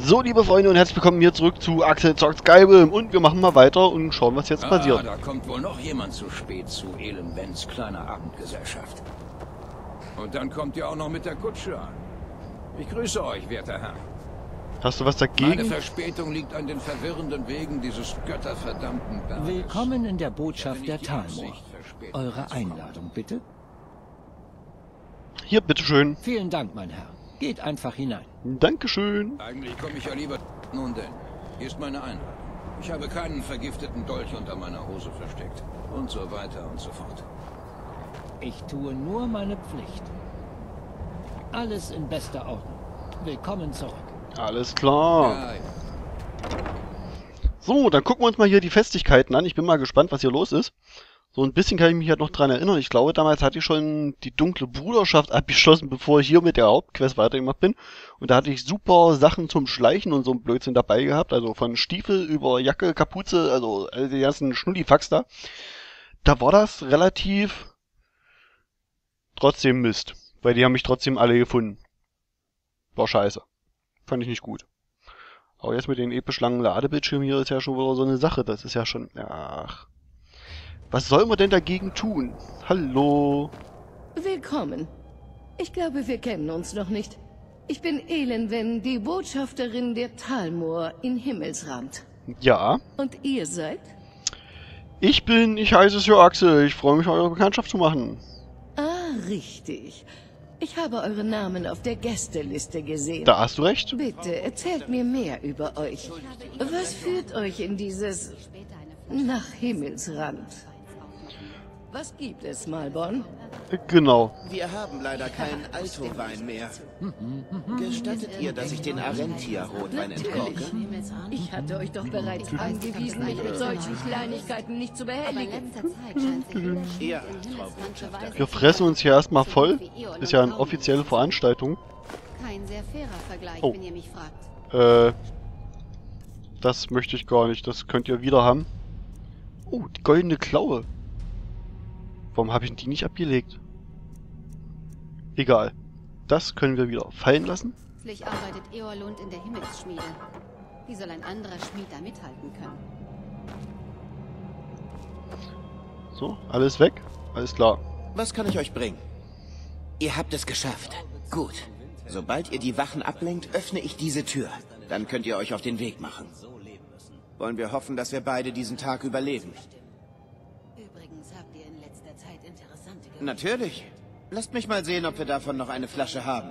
So, liebe Freunde, und herzlich willkommen hier zurück zu Axel zockt Skyrim. Und wir machen mal weiter und schauen, was jetzt passiert. Da kommt wohl noch jemand zu spät zu Elend Vents kleiner Abendgesellschaft. Und dann kommt ihr auch noch mit der Kutsche an. Ich grüße euch, werter Herr. Hast du was Meine dagegen? Verspätung liegt an den verwirrenden Wegen dieses götterverdammten Berges. Willkommen in der Botschaft Wenn der ich die Talmor. Absicht verspäte, Eure als kommt. Einladung, bitte? Hier, bitteschön. Vielen Dank, mein Herr. Geht einfach hinein. Dankeschön. Eigentlich komme ich ja lieber... Nun denn, hier ist meine Einladung. Ich habe keinen vergifteten Dolch unter meiner Hose versteckt. Und so weiter und so fort. Ich tue nur meine Pflicht. Alles in bester Ordnung. Willkommen zurück. Alles klar. Ja, ja. So, dann gucken wir uns mal hier die Festigkeiten an. Ich bin mal gespannt, was hier los ist. So ein bisschen kann ich mich halt noch dran erinnern. Ich glaube, damals hatte ich schon die dunkle Bruderschaft abgeschlossen, bevor ich hier mit der Hauptquest weitergemacht bin. Und da hatte ich super Sachen zum Schleichen und so ein Blödsinn dabei gehabt. Also von Stiefel über Jacke, Kapuze, also die ganzen Schnullifax da. Da war das relativ trotzdem Mist. Weil die haben mich trotzdem alle gefunden. War scheiße. Fand ich nicht gut. Aber jetzt mit den episch langen Ladebildschirmen hier ist ja schon wieder so eine Sache. Das ist ja schon... Ach... Was soll man denn dagegen tun? Hallo? Willkommen. Ich glaube, wir kennen uns noch nicht. Ich bin Elenwen, die Botschafterin der Talmor in Himmelsrand. Ja. Und ihr seid? Ich heiße es ja Axel. Ich freue mich, eure Bekanntschaft zu machen. Ah, richtig. Ich habe euren Namen auf der Gästeliste gesehen. Da hast du recht. Bitte, erzählt mir mehr über euch. Was führt euch in dieses... nach Himmelsrand? Was gibt es, Malborn? Genau. Wir haben leider keinen Alto-Wein mehr. Gestattet ihr, dass ich den Arentia-Rotwein entkorke? Ich hatte euch doch bereits angewiesen, mich mit solchen Kleinigkeiten nicht zu behelligen. Ja, Frau Botschafter. Wir fressen uns hier erstmal voll. Ist ja eine offizielle Veranstaltung. Kein sehr fairer Vergleich, Oh. wenn ihr mich fragt. Das möchte ich gar nicht. Das könnt ihr wieder haben. Oh, die goldene Klaue. Warum habe ich die nicht abgelegt? Egal. Das können wir wieder fallen lassen. Schließlich arbeitet Eorlund in der Himmelsschmiede. Wie soll ein anderer Schmied da mithalten können? So, alles weg. Alles klar. Was kann ich euch bringen? Ihr habt es geschafft. Gut. Sobald ihr die Wachen ablenkt, öffne ich diese Tür. Dann könnt ihr euch auf den Weg machen. Wollen wir hoffen, dass wir beide diesen Tag überleben? Übrigens habt ihr in letzter Zeit interessante Natürlich. Lasst mich mal sehen, ob wir davon noch eine Flasche haben.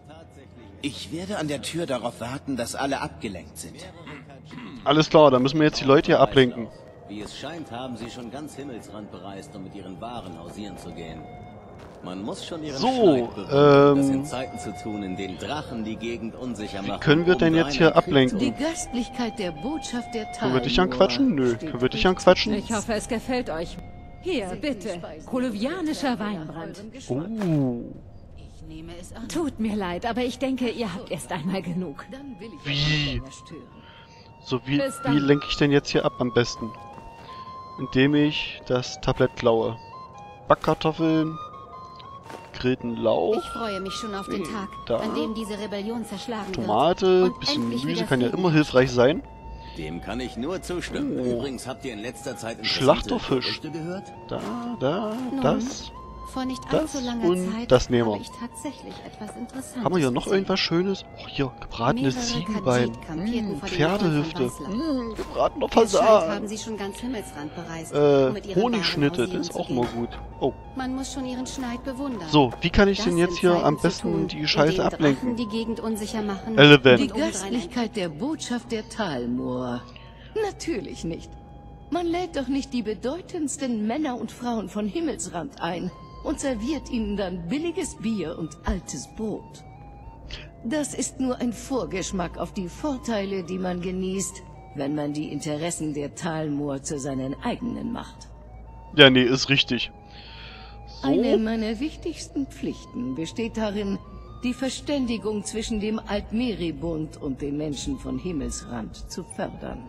Ich werde an der Tür darauf warten, dass alle abgelenkt sind. Alles klar, dann müssen wir jetzt die Leute hier ablenken. Wie es scheint, haben sie schon ganz Himmelsrand bereist, um mit ihren Waren hausieren zu gehen. Man muss schon ihren So, Schneid bewundern, das in Zeiten zu tun, in denen Drachen die Gegend unsicher machen. Wie können wir denn jetzt hier Die ablenken? Gastlichkeit der Botschaft der Talmor. Können wir dich anquatschen? Nö. steht Können wir dich nicht anquatschen? Ich hoffe, es gefällt euch. Hier, bitte. Koluvianischer Weinbrand. Oh. Ich nehme es an. Tut mir leid, aber ich denke, ihr habt erst einmal genug. Dann will ich Wie? euch nicht mehr stören. So, Bis dann. wie lenke ich denn jetzt hier ab am besten? Indem ich das Tablett klaue. Backkartoffeln, gegrillten Lauch, Ich freue mich schon auf den Tag, Da. an dem diese Rebellion zerschlagen Tomate, wird. Und bisschen endlich Gemüse wieder kann ja Frieden immer hilfreich sein. Dem kann ich nur zustimmen. Oh. Übrigens, habt ihr in letzter Zeit Schlachterfisch. Gerüchte gehört? Da, Nun, das. Vor nicht Das allzu langer und Zeit das nehmen wir. habe ich tatsächlich etwas Interessantes Haben wir hier noch gesehen. irgendwas Schönes? Oh, hier, gebratenes Mehrere Ziegenbein. Khajiit kampierten vor den Pferdehüfte. Mauern von Weißland. Gebratener Derzeit Fasan. haben sie schon ganz Himmelsrand bereist, um mit ihren Honigschnitte, Waren das ist hausieren auch zu mal gehen. gut. Oh, Man muss schon ihren Schneid bewundern. so, wie kann ich Das denn jetzt in hier Zeiten am zu besten tun, die in Scheiße denen ablenken? Drachen die Gegend unsicher machen. Eleven. Die und umdrehen Gastlichkeit der Botschaft der Talmor. Natürlich nicht. Man lädt doch nicht die bedeutendsten Männer und Frauen von Himmelsrand ein und serviert ihnen dann billiges Bier und altes Brot. Das ist nur ein Vorgeschmack auf die Vorteile, die man genießt, wenn man die Interessen der Talmor zu seinen eigenen macht. Ja, nee, ist richtig. So, Eine meiner wichtigsten Pflichten besteht darin, die Verständigung zwischen dem Altmeribund und den Menschen von Himmelsrand zu fördern.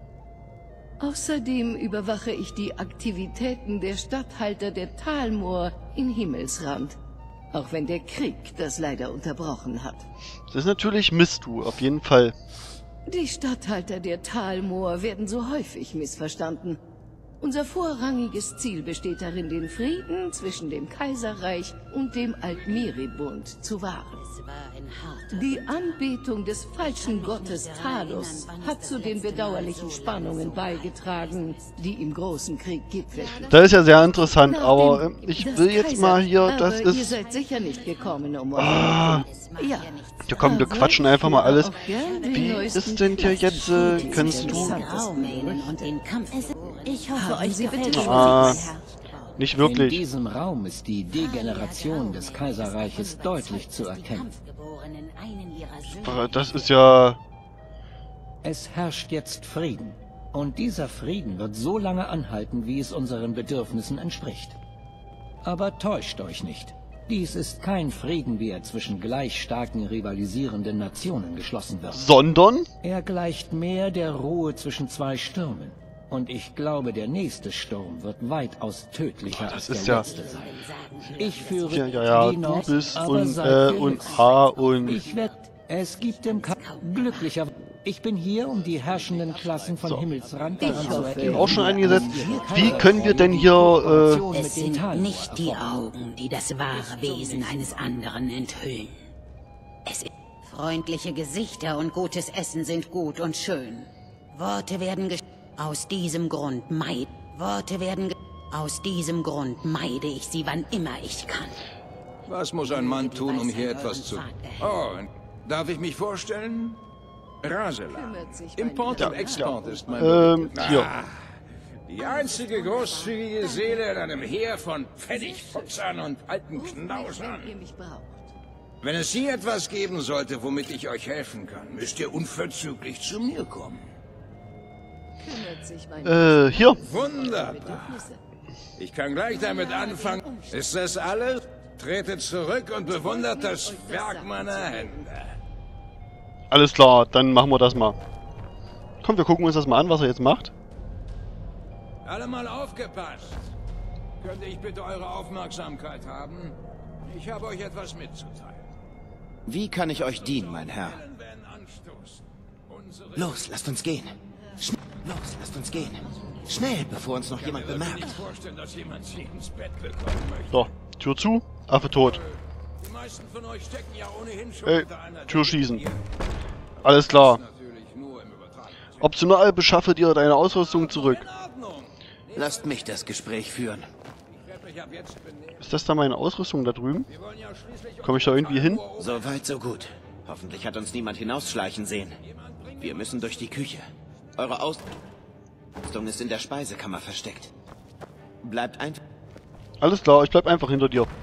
Außerdem überwache ich die Aktivitäten der Statthalter der Talmor in Himmelsrand, auch wenn der Krieg das leider unterbrochen hat. das ist natürlich Mist, du, auf jeden Fall. Die Statthalter der Talmoor werden so häufig missverstanden. Unser vorrangiges Ziel besteht darin, den Frieden zwischen dem Kaiserreich und dem Altmiribund zu wahren. Die Anbetung des falschen Gottes Talos hat zu den bedauerlichen Spannungen beigetragen, die im großen Krieg gipfelten. Das ist ja sehr interessant, aber ich will jetzt mal hier, das Ihr ist... seid sicher nicht gekommen, um Ah, ja. ja komm, wir quatschen einfach mal alles. Wie neuesten ist denn hier jetzt, kannst du... Ich hoffe, euch gefällt Ah, es. nicht In wirklich. diesem Raum ist die Degeneration des Kaiserreiches deutlich zu erkennen. Aber das ist ja... Es herrscht jetzt Frieden. Und dieser Frieden wird so lange anhalten, wie es unseren Bedürfnissen entspricht. Aber täuscht euch nicht. Dies ist kein Frieden, wie er zwischen gleich starken rivalisierenden Nationen geschlossen wird. Sondern? Er gleicht mehr der Ruhe zwischen zwei Stürmen. Und ich glaube, der nächste Sturm wird weitaus tödlicher als ist der ja... letzte sein. Ich führe Ja, die Nord, du bist aber und seid und gewiss. H und... Ich werde... Es gibt im Kampf glücklicher... Ich bin hier, um die herrschenden Klassen von So. Himmelsrand daran zu erinnern. Auch schon eingesetzt. Wie können wir denn hier... Es sind nicht die Augen, die das wahre Wesen eines anderen enthüllen. Es ist freundliche Gesichter und gutes Essen sind gut und schön. Worte werden aus diesem Grund meide ich sie, wann immer ich kann. Was muss ein Mann tun, um hier etwas zu... Oh, darf ich mich vorstellen? Rasela. Import und Export ist mein... hier. Die einzige großzügige Seele in einem Heer von Pfennigfuchsern und alten Knausern. Wenn ihr mich braucht. Wenn es hier etwas geben sollte, womit ich euch helfen kann, müsst ihr unverzüglich zu mir kommen. Kümmert sich mein Hier. Wunderbar. Ich kann gleich damit anfangen. Ist das alles? Tretet zurück und bewundert das Werk meiner Hände. Alles klar, dann machen wir das mal. Komm, wir gucken uns das mal an, was er jetzt macht. Alle mal aufgepasst. Könnte ich bitte eure Aufmerksamkeit haben? Ich habe euch etwas mitzuteilen. Wie kann ich euch dienen, mein Herr? Los, lasst uns gehen. Los, lasst uns gehen. Schnell, bevor uns noch jemand bemerkt. Vorstellen, dass jemand sie ins Bett bekommen möchte. So, Tür zu, Affe tot. Die meisten von euch stecken ja ohnehin schon Ey, unter einer Tür schließen. Alles klar. natürlich nur im Übertragungssinne. Optional beschaffe dir deine Ausrüstung zurück. In Ordnung. Lasst mich das Gespräch führen. Ich werde mich ab jetzt benehmen. Ist das da meine Ausrüstung da drüben? Wir wollen ja schließlich... Komme ich da irgendwie hin? So weit, so gut. Hoffentlich hat uns niemand hinausschleichen sehen. Wir müssen durch die Küche. Eure Ausrüstung ist in der Speisekammer versteckt. Bleibt einfach... Alles klar, ich bleib einfach hinter dir.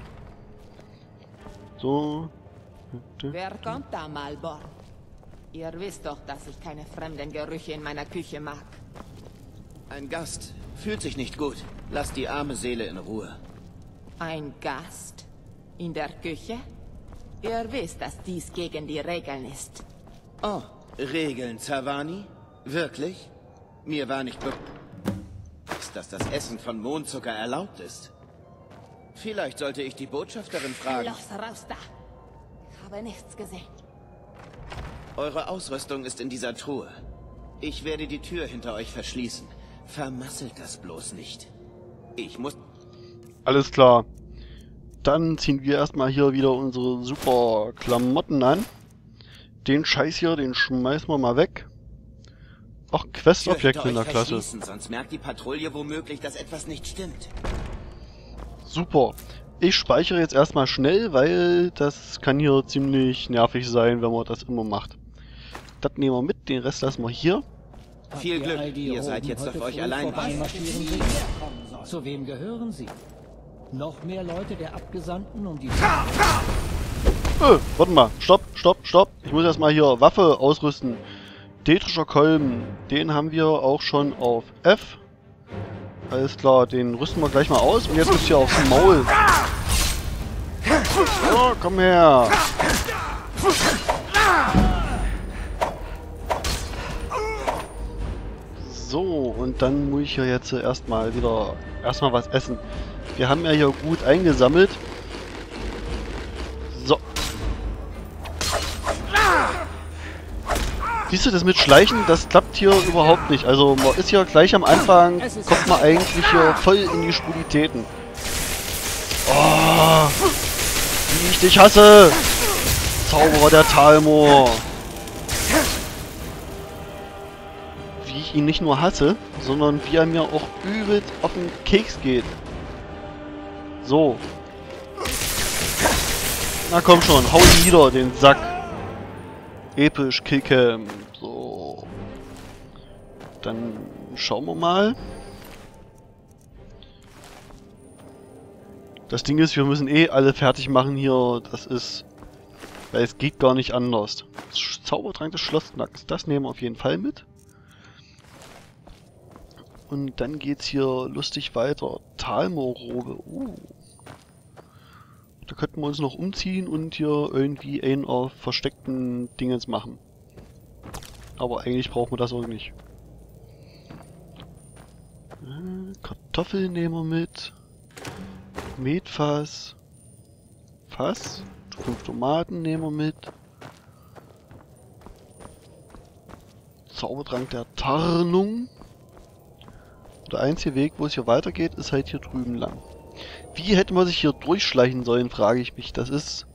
So. Wer kommt da, Malborn? Ihr wisst doch, dass ich keine fremden Gerüche in meiner Küche mag. Ein Gast. Fühlt sich nicht gut. Lasst die arme Seele in Ruhe. Ein Gast? In der Küche? Ihr wisst, dass dies gegen die Regeln ist. Oh, Regeln, Zavani? Wirklich? Mir war nicht bewusst, dass das Essen von Mondzucker erlaubt ist. Vielleicht sollte ich die Botschafterin fragen. Los, raus da! Ich habe nichts gesehen. Eure Ausrüstung ist in dieser Truhe. Ich werde die Tür hinter euch verschließen. Vermasselt das bloß nicht. Ich muss... Alles klar. Dann ziehen wir erstmal hier wieder unsere super Klamotten an. Den Scheiß hier, den schmeißen wir mal weg. Ach, Questobjekte in der Klasse. Sonst merkt die Patrouille womöglich, dass etwas nicht stimmt. Super. Ich speichere jetzt erstmal schnell, weil das kann hier ziemlich nervig sein, wenn man das immer macht. Das nehmen wir mit, den Rest lassen wir hier. Viel Glück, ihr seid jetzt auf euch allein. Zu wem gehören sie? Noch mehr Leute der Abgesandten, um die... Warte mal, stopp. Ich muss erstmal hier Waffe ausrüsten. Detrischer Kolben, den haben wir auch schon auf F. Alles klar, den rüsten wir gleich mal aus. Und jetzt ist hier aufs Maul. So, komm her. So, und dann muss ich hier jetzt erstmal was essen. Wir haben ja hier gut eingesammelt. So. Siehst du, das mit Schleichen, das klappt hier überhaupt nicht. Also man ist hier gleich am Anfang, kommt man eigentlich hier voll in die Spulitäten. Oh, wie ich dich hasse! Zauberer der Talmor. Wie ich ihn nicht nur hasse, sondern wie er mir auch übelst auf den Keks geht. So. Na komm schon, hau ihn nieder, den Sack. Episch Killcam. So. Dann schauen wir mal. Das Ding ist, wir müssen eh alle fertig machen hier. Das ist... Weil es geht gar nicht anders. Zaubertrank des Schlossknacks. Das nehmen wir auf jeden Fall mit. Und dann geht's hier lustig weiter. Talmor-Robe. Da könnten wir uns noch umziehen und hier irgendwie einen auf versteckten Dingens machen. Aber eigentlich brauchen wir das auch nicht. Kartoffeln nehmen wir mit. Metfass. Fass. 5 Tomaten nehmen wir mit. Zaubertrank der Tarnung. Der einzige Weg, wo es hier weitergeht, ist halt hier drüben lang. Wie hätte man sich hier durchschleichen sollen, frage ich mich. Das ist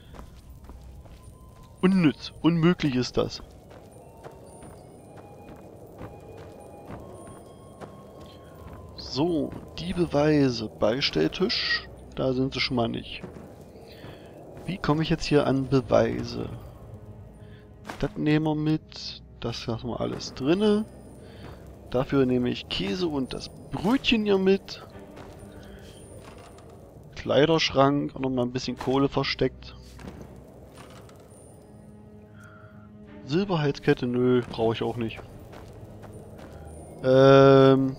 unnütz. Unmöglich ist das. So, die Beweise. Beistelltisch. Da sind sie schon mal nicht. Wie komme ich jetzt hier an Beweise? Das nehmen wir mit. Das lassen wir alles drinne. Dafür nehme ich Käse und das Brötchen hier mit. Kleiderschrank, auch noch mal ein bisschen Kohle versteckt. Silberhalskette, nö, brauche ich auch nicht. Von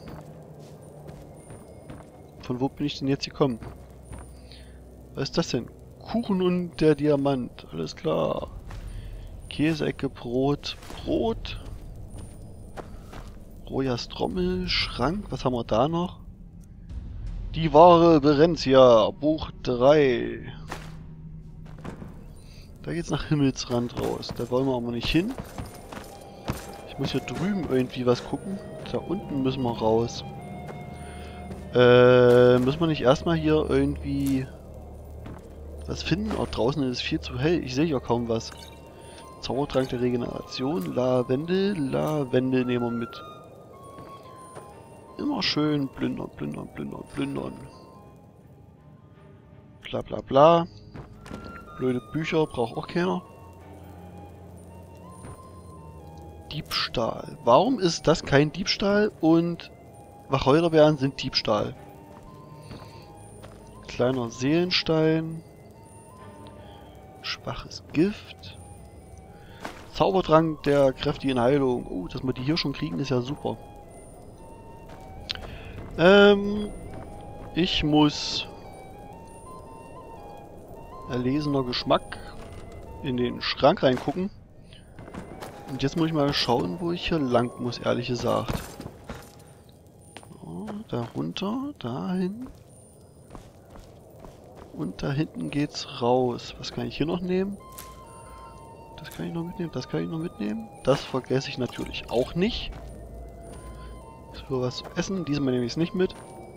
wo bin ich denn jetzt gekommen? Was ist das denn? Kuchen und der Diamant, alles klar. Käseecke, Brot, Brot. Rojas Trommel, Schrank, was haben wir da noch? Die wahre Berenzia, Buch 3. Da geht's nach Himmelsrand raus. Da wollen wir aber nicht hin. Ich muss hier drüben irgendwie was gucken. Da unten müssen wir raus. Müssen wir nicht erstmal hier irgendwie was finden? Oh, draußen ist es viel zu hell. Ich sehe ja kaum was. Zaubertrank der Regeneration. Lavendel. Lavendel nehmen wir mit. Immer schön plündern, plündern, plündern, plündern. Bla bla bla. Blöde Bücher braucht auch keiner. Diebstahl. Warum ist das kein Diebstahl und Wacholderbeeren sind Diebstahl? Kleiner Seelenstein. Schwaches Gift. Zaubertrank der kräftigen Heilung. Oh, dass wir die hier schon kriegen, ist ja super. Ich muss erlesener Geschmack in den Schrank reingucken. Und jetzt muss ich mal schauen, wo ich hier lang muss, ehrlich gesagt. So, da runter, dahin. Und da hinten geht's raus. Was kann ich hier noch nehmen? Das kann ich noch mitnehmen, das kann ich noch mitnehmen. Das vergesse ich natürlich auch nicht. Für was zu essen, diesmal nehme ich es nicht mit.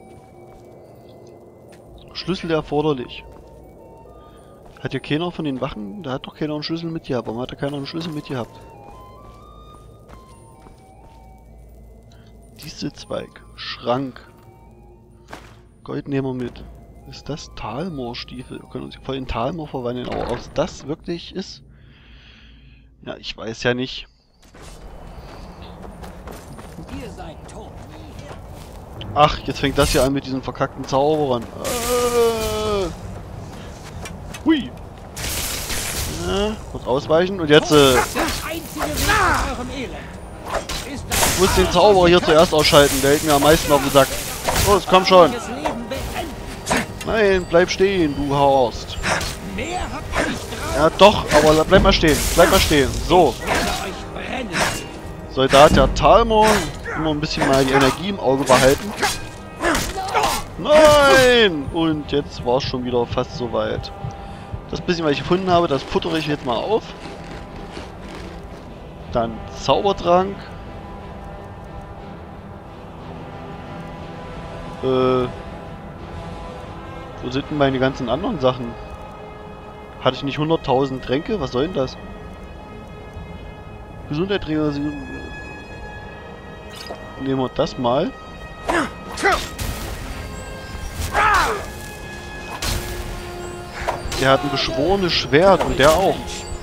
Schlüssel erforderlich. Hat ja keiner von den Wachen, da hat doch keiner einen Schlüssel mit gehabt. Warum hat da keiner einen Schlüssel mit gehabt? Distelzweig, Schrank. Gold nehmen wir mit. Ist das Talmor-Stiefel? Wir können uns voll in Talmor verwandeln, aber ob das wirklich ist? Ja, ich weiß ja nicht. Ihr seid tot. Ach, jetzt fängt das hier an mit diesen verkackten Zauberern. Hui. Ja, kurz ausweichen und jetzt ich muss den Zauberer hier zuerst ausschalten, der hält mir am meisten auf den Sack. Los, komm schon. Nein, bleib stehen, du Horst. Ja doch, aber bleib mal stehen. Bleib mal stehen. So. Soldat der Talmor. Immer ein bisschen mal die Energie im Auge behalten. Nein! Und jetzt war es schon wieder fast soweit. Das bisschen, was ich gefunden habe, das futtere ich jetzt mal auf. Dann Zaubertrank. Wo sind denn meine ganzen anderen Sachen? Hatte ich nicht 100.000 Tränke? Was soll denn das? Gesundheitsträger. Nehmen wir das mal. Der hat ein beschworenes Schwert und der auch.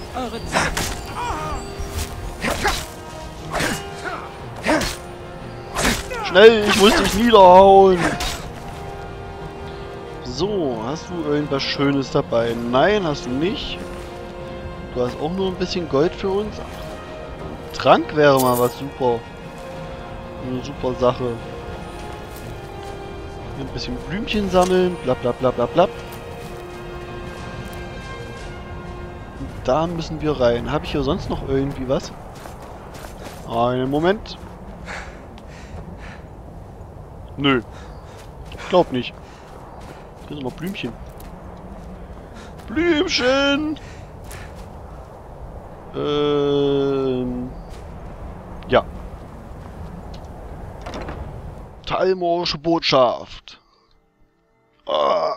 Schnell, ich muss dich niederhauen. So, hast du irgendwas Schönes dabei? Nein, hast du nicht. Du hast auch nur ein bisschen Gold für uns. Trank wäre mal was super. Eine super Sache. Ein bisschen Blümchen sammeln. Bla bla bla bla bla. Und da müssen wir rein. Habe ich hier sonst noch irgendwie was? Einen Moment. Nö. Ich glaub nicht. Hier sind noch Blümchen. Blümchen! Ja. Talmorsche Botschaft. Ah.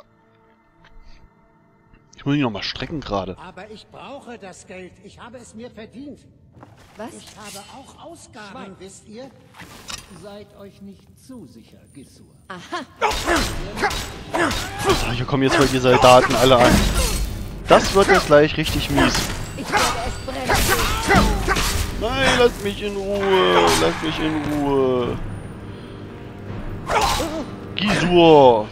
Ich muss mich noch mal strecken gerade. Aber ich brauche das Geld. Ich habe es mir verdient. Was? Ich habe auch Ausgaben, wisst ihr? Seid euch nicht zu sicher, Gissur. Aha. Ah, hier kommen jetzt mal die Soldaten alle an. Das wird jetzt gleich richtig mies. Ich werde es brechen. Nein, lass mich in Ruhe. Lass mich in Ruhe. Gissur.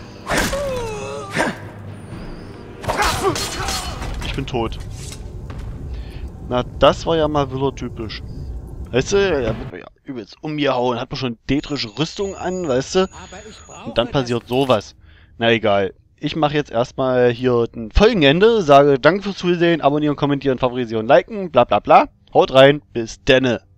Ich bin tot. Na, das war ja mal wieder typisch. Weißt du, da wird man ja übelst um mir hauen. Hat man schon detrische Rüstung an, weißt du? Und dann passiert sowas. Na egal. Ich mache jetzt erstmal hier ein Folgenende. Sage danke fürs Zusehen, abonnieren, kommentieren, favorisieren, liken, bla bla bla. Haut rein, bis denne.